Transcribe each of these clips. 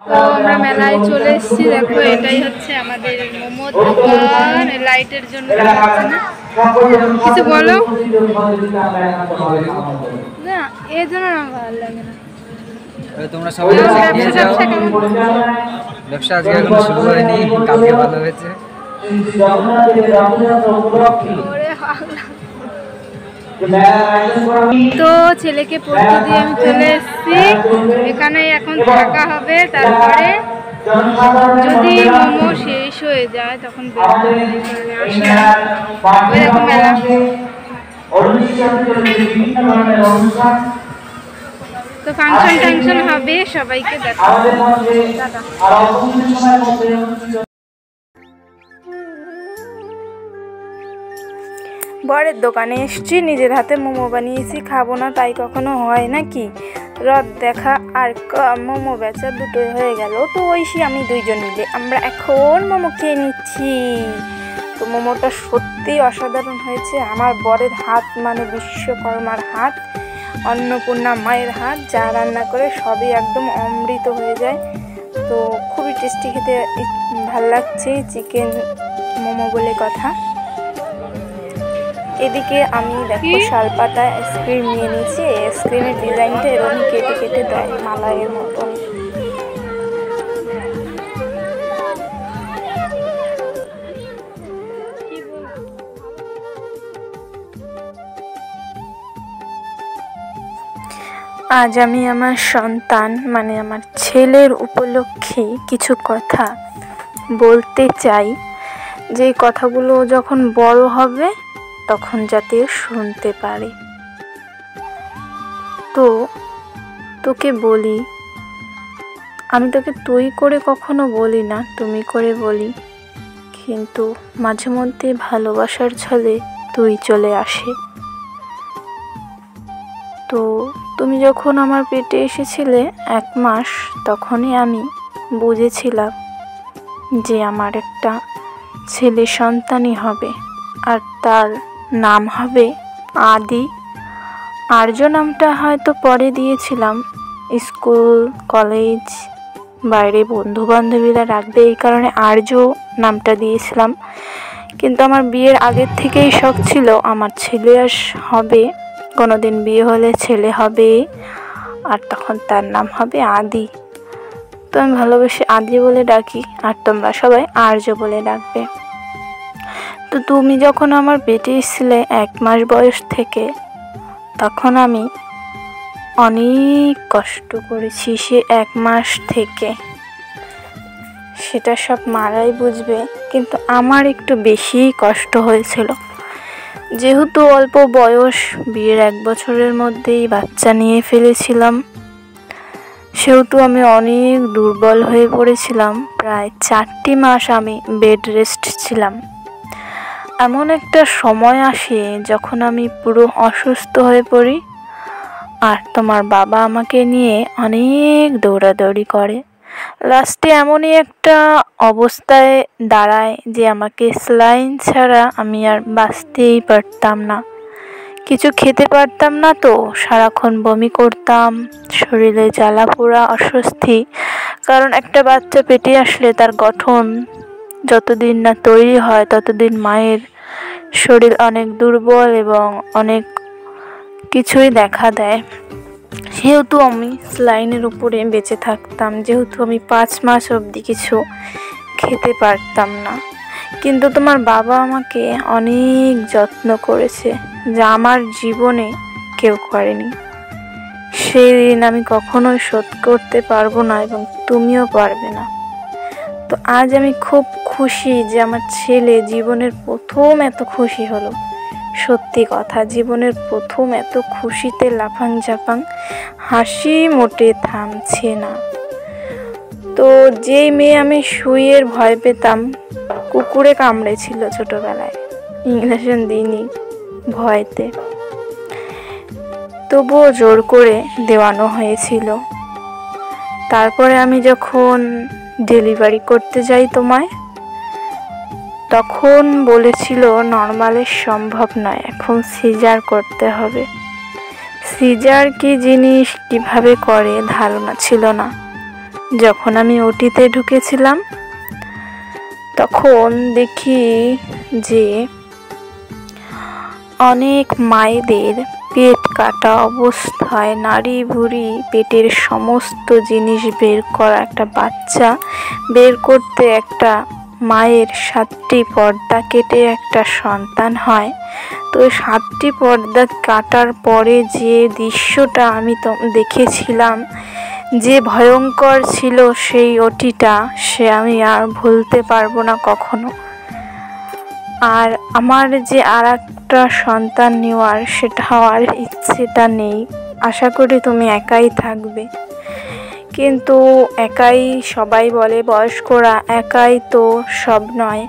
তো আমরা মেলায় চলে এসেছি। দেখো এটাই হচ্ছে আমাদের মোমোর দোকান। লাইটের জন্য দেখাচ্ছে না, কিছু বলো না, এর জন্য আমার ভালো লাগে না। তোমরা সবাই ব্যবসা আজকে এখনো শুরু হয়নি, কালকে ভালো হয়েছে। তো ছেলেকে পড়তে দিয়ে আমি চলে এসেছি। এখানে এখন থাকা হবে, তারপরে যদি মোমো শেষ হয়ে যায় তখন মেলা। তো ফাংশন টাংশন হবে, সবাইকে দেখাবো। বরের দোকানে এসছি, নিজের হাতে মোমো বানিয়েছি, খাবো না তাই কখনো হয় নাকি? রথ দেখা আর মোমো বেচা দুটোই হয়ে গেল। তো ঐশী আমি দুইজন মিলে আমরা এখন মোমো খেয়ে নিচ্ছি। তো মোমোটা সত্যি অসাধারণ হয়েছে। আমার বরের হাত মানে বিশ্বকর্মার হাত, অন্নপূর্ণা মায়ের হাত, যা রান্না করে সবই একদম অমৃত হয়ে যায়। তো খুবই টেস্টি, খেতে ভাল লাগছে। চিকেন মোমো বলে কথা। এদিকে আমি দেখো শালপাতা আইসক্রিম নিয়ে নিয়েছি। আইসক্রিমের ডিজাইনটা এরকম কেটে কেটে দেয় মালাইয়ের মতন। আজ আমি আমার সন্তান মানে আমার ছেলের উপলক্ষে কিছু কথা বলতে চাই, যে কথাগুলো যখন বড় হবে তখন যাতে শুনতে পারে। তো তোকে বলি, আমি তোকে তুই করে কখনো বলি না, তুমি করে বলি, কিন্তু মাঝে মধ্যে ভালোবাসার ছলে তুই চলে আসে। তো তুমি যখন আমার পেটে এসেছিলে 1 মাস, তখনই আমি বুঝেছিলাম যে আমার একটা ছেলে সন্তানই হবে, আর তার নাম হবে আদি। আর্য নামটা হয়তো পরে দিয়েছিলাম, স্কুল কলেজ বাইরে বন্ধু বান্ধবীরা রাখবে এই কারণে আর্য নামটা দিয়েছিলাম। কিন্তু আমার বিয়ের আগের থেকেই শখ ছিল আমার ছেলে হবে, কোনোদিন বিয়ে হলে ছেলে হবে, আর তখন তার নাম হবে আদি। তো আমি ভালোবেসে আদি বলে ডাকি, আর তোমরা সবাই আর্য বলে ডাকবে। তো তুমি যখন আমার পেটে এসেছিলে 1 মাস বয়স থেকে, তখন আমি অনেক কষ্ট করেছি সে 1 মাস থেকে, সেটা সব মারাই বুঝবে, কিন্তু আমার একটু বেশি কষ্ট হয়েছিল। যেহেতু অল্প বয়স, বিয়ের 1 বছরের মধ্যেই বাচ্চা নিয়ে ফেলেছিলাম, সেহেতু আমি অনেক দুর্বল হয়ে পড়েছিলাম। প্রায় 4টি মাস আমি বেড রেস্ট ছিলাম। এমন একটা সময় আসে যখন আমি পুরো অসুস্থ হয়ে পড়ি, আর তোমার বাবা আমাকে নিয়ে অনেক দৌড়াদৌড়ি করে। লাস্টে এমনই একটা অবস্থায় দাঁড়ায় যে আমাকে স্যালাইন ছাড়া আমি আর বাঁচতেই পারতাম না, কিছু খেতে পারতাম না। তো সারাক্ষণ বমি করতাম, শরীরে জ্বালা পোড়া, অস্বস্তি। কারণ একটা বাচ্চা পেটে আসলে তার গঠন যতদিন না তৈরি হয় ততদিন মায়ের শরীর অনেক দুর্বল এবং অনেক কিছুই দেখা দেয়। সেহেতু আমি স্যালাইনের উপরে বেঁচে থাকতাম, যেহেতু আমি 5 মাস অবধি কিছু খেতে পারতাম না। কিন্তু তোমার বাবা আমাকে অনেক যত্ন করেছে, যা আমার জীবনে কেউ করেনি। সেই ঋণ আমি কখনোই শোধ করতে পারবো না, এবং তুমিও পারবে না। তো আজ আমি খুব খুশি যে আমার ছেলে জীবনের প্রথম এত খুশি হলো। সত্যি কথা, জীবনের প্রথম এত খুশিতে লাফাং ঝাপাং, হাসি মোটে থামছে না। তো যেই মেয়ে আমি সুইয়ের ভয় পেতাম, কুকুরে কামড়েছিল ছোটবেলায়, ইঞ্জেকশন দিইনি ভয়তে, তবুও জোর করে দেওয়ানো হয়েছিল। তারপরে আমি যখন ডেলিভারি করতে যাই তোমায়, তখন বলেছিল নর্মালের সম্ভব নয়, এখন সিজার করতে হবে। সিজার কি জিনিস, কিভাবে করে ধারণা ছিল না। যখন আমি ওটিতে ঢুকেছিলাম তখন দেখি যে অনেক মায়েদের পেট কাটা অবস্থায় নাড়ি ভুঁড়ি পেটের সমস্ত জিনিস বের করা একটা বাচ্চা বের করতে একটা মায়ের 7টি পর্দা কেটে একটা সন্তান হয়। তো 7টি পর্দা কাটার পরে যে দৃশ্যটা আমি দেখেছিলাম, যে ভয়ঙ্কর ছিল সেই ওটিটা, সে আমি আর ভুলতে পারবো না কখনো। আর আমার যে আর একটা সন্তান নেওয়ার সেটা হওয়ার ইচ্ছেটা নেই। আশা করি তুমি একাই থাকবে, কিন্তু একাই সবাই বলে বয়স্করা একাই তো সব নয়,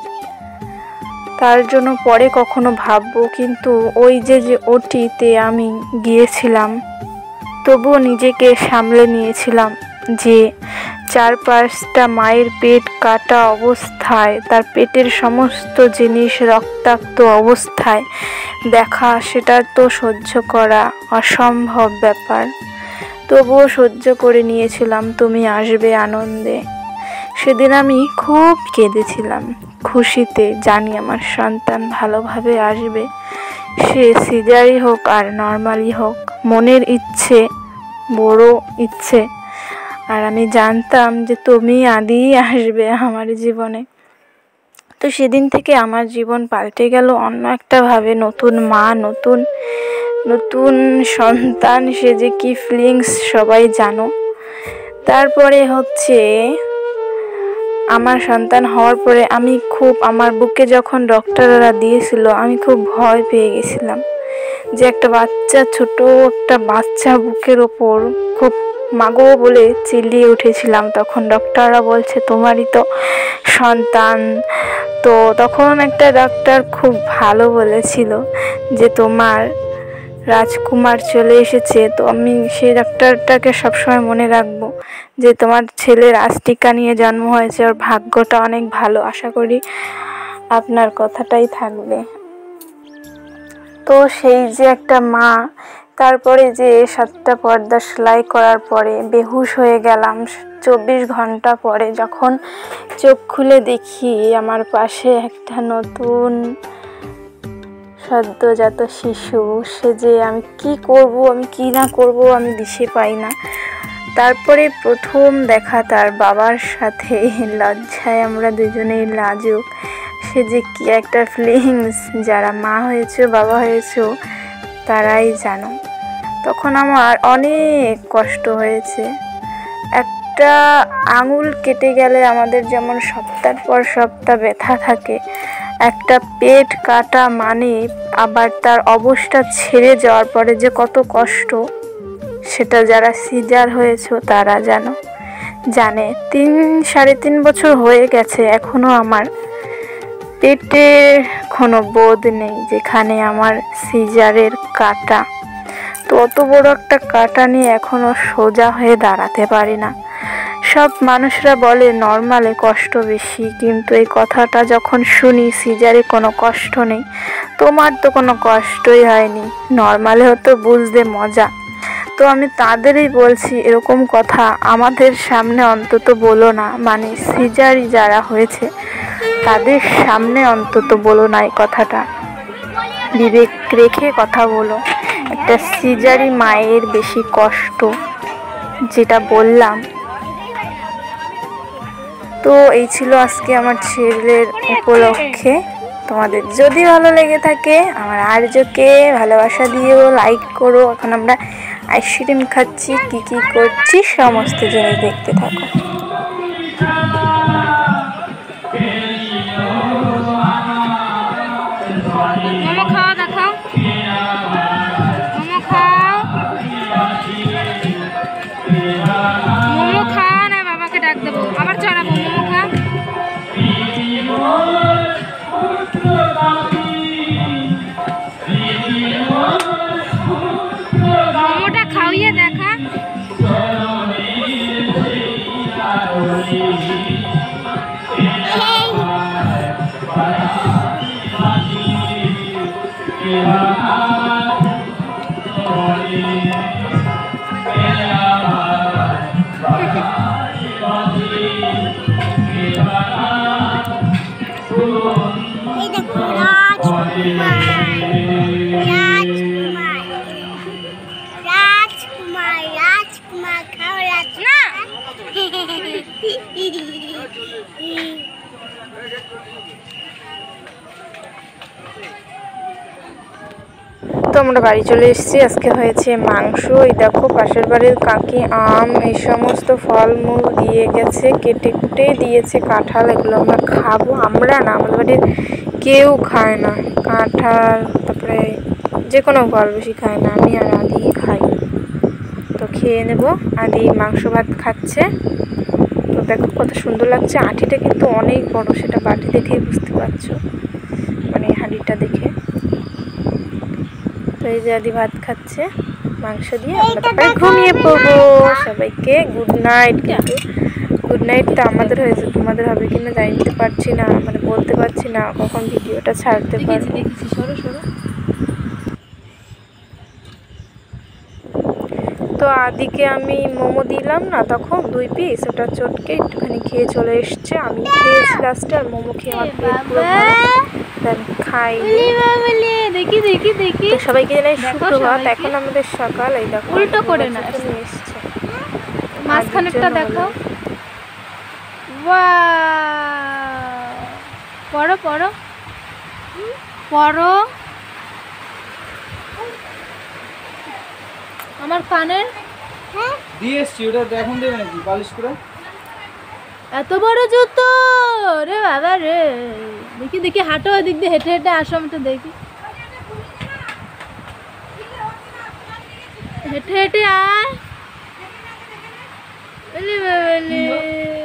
তার জন্য পরে কখনো ভাববো। কিন্তু ওই যে ওটিতে আমি গিয়েছিলাম তবুও নিজেকে সামলে নিয়েছিলাম যে 4-5টা মায়ের পেট কাটা অবস্থায় তার পেটের সমস্ত জিনিস রক্তাক্ত অবস্থায় দেখা, সেটা তো সহ্য করা অসম্ভব ব্যাপার। তবুও সহ্য করে নিয়েছিলাম তুমি আসবে আনন্দে। সেদিন আমি খুব কেঁদেছিলাম খুশিতে, জানি আমার সন্তান ভালোভাবে আসবে, সে সিজারই হোক আর নর্মালি হোক। মনের ইচ্ছে, বড় ইচ্ছে। আর আমি জানতাম যে তুমি আদিই আসবে আমার জীবনে। তো সেদিন থেকে আমার জীবন পাল্টে গেল অন্য একটা ভাবে। নতুন মা, নতুন নতুন সন্তান, সে যে কি ফিলিংস সবাই জানো। তারপরে হচ্ছে আমার সন্তান হওয়ার পরে আমি খুব, আমার বুকে যখন ডক্টররা দিয়েছিল আমি খুব ভয় পেয়ে গেছিলাম যে একটা বাচ্চা, ছোট একটা বাচ্চা বুকের ওপর, খুব মাগো বলে চিল্লিয়ে উঠেছিলাম। তখন ডক্টররা বলছে তোমারই তো সন্তান। তো তখন একটা ডাক্তার খুব ভালো বলেছিল যে তোমার রাজকুমার চলে এসেছে। তো আমি সেই ডাক্তারটাকে সবসময় মনে রাখবো যে তোমার ছেলে রাজটিকা নিয়ে জন্ম হয়েছে, ওর ভাগ্যটা অনেক ভালো। আশা করি আপনার কথাটাই থাকবে। তো সেই যে একটা মা, তারপরে যে 7টা পর্দা সেলাই করার পরে বেহুশ হয়ে গেলাম। 24 ঘন্টা পরে যখন চোখ খুলে দেখি আমার পাশে একটা নতুন সদ্যজাত শিশু, সে যে আমি কি করব, আমি কি না করব আমি দিশে পাই না। তারপরে প্রথম দেখা তার বাবার সাথে, লজ্জায় আমরা দুজনেই লাজুক। সে যে কি একটা ফিলিংস, যারা মা হয়েছে বাবা হয়েছে তারাই জানো। তখন আমার অনেক কষ্ট হয়েছে। একটা আঙুল কেটে গেলে আমাদের যেমন সপ্তাহের পর সপ্তাহ ব্যথা থাকে, একটা পেট কাটা মানে আবার তার অবস্থা ছেড়ে যাওয়ার পরে যে কত কষ্ট, সেটা যারা সিজার হয়েছে তারা জানে। 3-3.5 বছর হয়ে গেছে, এখনো আমার পেটে কোনো বোধ নেই যেখানে আমার সিজারের কাটা। তো অত বড় একটা কাটা নিয়ে এখনো সোজা হয়ে দাঁড়াতে পারি না। সব মানুষরা বলে নর্মালে কষ্ট বেশি, কিন্তু এই কথাটা যখন শুনি সিজারে কোনো কষ্ট নেই, তোমার তো কোনো কষ্টই হয়নি, নর্মালে হতো বুঝতে মজা। তো আমি তাদেরই বলছি এরকম কথা আমাদের সামনে অন্তত বলো না, মানে সিজারি যারা হয়েছে তাদের সামনে অন্তত বলো না এই কথাটা, বিবেক রেখে কথা বলো। একটা সিজারি মায়ের বেশি কষ্ট, যেটা বললাম। তো এই ছিল আজকে আমার ছেলের উপলক্ষে। তোমাদের যদি ভালো লেগে থাকে আমার আর্যকে ভালোবাসা দিও, লাইক করো। এখন আমরা আইসক্রিম খাচ্ছি, কি কি করছি সমস্ত জিনিস দেখতে থাকো। মোমো খাও, দেখাও মোমো খাও, মোমো খাও না, বাবাকে ডাক দেবো, আবার চড়াবো। মোমো খা, মোমোটা খাওয়িয়ে দেখা। রাজকুমার খাও না। তো আমরা বাড়ি চলে এসেছি। আজকে হয়েছে মাংস। এই দেখো পাশের বাড়ির কাকি আম এই সমস্ত ফলমূল দিয়ে গেছে, কেটে কুটে দিয়েছে। কাঁঠাল, এগুলো আমরা খাবো। আমরা না, আমাদের বাড়ির কেউ খায় না কাঁঠাল, তারপরে যে কোনো ফল বেশি খায় না, আমি আর আদি খাই। তো খেয়ে নেব। আদি মাংস ভাত খাচ্ছে। তো দেখো কত সুন্দর লাগছে। আঁটিটা কিন্তু অনেক বড়, সেটা বাটি দেখেই বুঝতে পারছো, মানে হাঁড়িটা দেখে। তো এই যে আদি ভাত খাচ্ছে মাংস দিয়ে। আমরা তারপরে ঘুমিয়ে পড়বো। সবাইকে গুড নাইট। কিন্তু গুড নাইটটা আমাদের হয়েছে, তোমাদের হবে কিনা জানতে পারছি না, মানে বলতে পারছি না কখন ভিডিওটা ছাড়তে পারবো। তো আদিকে আমি মোমো দিলাম না তখন 2 পিস, ওটা চটকে একটুখানি খেয়ে চলে এসছে। আমি খেয়েছি লাস্টে, আর মোমো খেয়ে আমার পেট পুরো খাই। দেখি দেখি দেখি তো সবাইকে জানাই সুপ্রভাত। এখন আমাদের সকাল। এই দেখো উল্টো করে না, নিয়ে এসছে। মাঝখানেরটা দেখো। পড়ো পড়ো পড়ো। আমার কানের দিয়ে এসছি, ওটা এখন দেবে নাকি পালিশ করে? এত বড় জুতো রে বাবা রে। দেখি দেখি হাঁটো, ওদিক দিয়ে হেঁটে হেঁটে আসো, আমি তো দেখি। হেঁটে হেঁটে আয়।